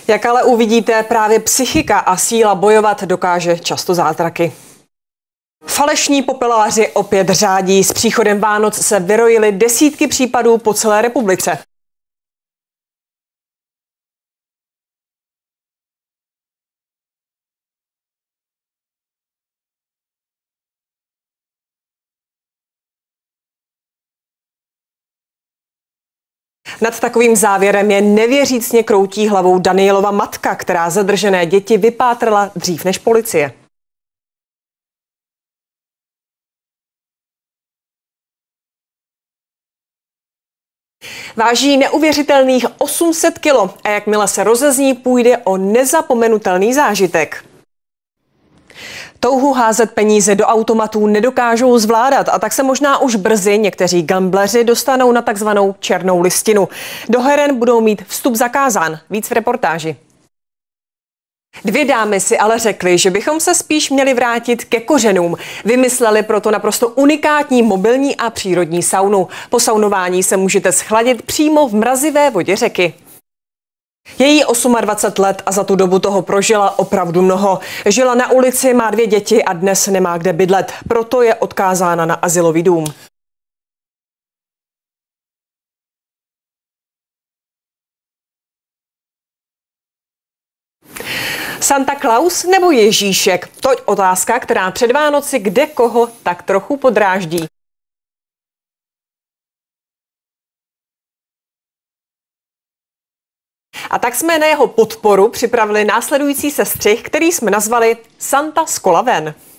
Jak ale uvidíte, právě psychika a síla bojovat dokáže často zázraky. Falešní popeláři opět řádí. S příchodem Vánoc se vyrojily desítky případů po celé republice. Nad takovým závěrem je nevěřícně kroutí hlavou Danielova matka, která zadržené děti vypátrala dřív než policie. Váží neuvěřitelných 800 kilo a jakmile se rozezní, půjde o nezapomenutelný zážitek. Touhu házet peníze do automatů nedokážou zvládat a tak se možná už brzy někteří gambleři dostanou na takzvanou černou listinu. Do heren budou mít vstup zakázán. Víc v reportáži. Dvě dámy si ale řekly, že bychom se spíš měli vrátit ke kořenům. Vymysleli proto naprosto unikátní mobilní a přírodní saunu. Po saunování se můžete schladit přímo v mrazivé vodě řeky. Její 28 let a za tu dobu toho prožila opravdu mnoho. Žila na ulici, má 2 děti a dnes nemá kde bydlet. Proto je odkázána na azylový dům. Santa Claus nebo Ježíšek? To je otázka, která před Vánoci kde koho tak trochu podráždí. A tak jsme na jeho podporu připravili následující sestřih, který jsme nazvali Santa z kola ven.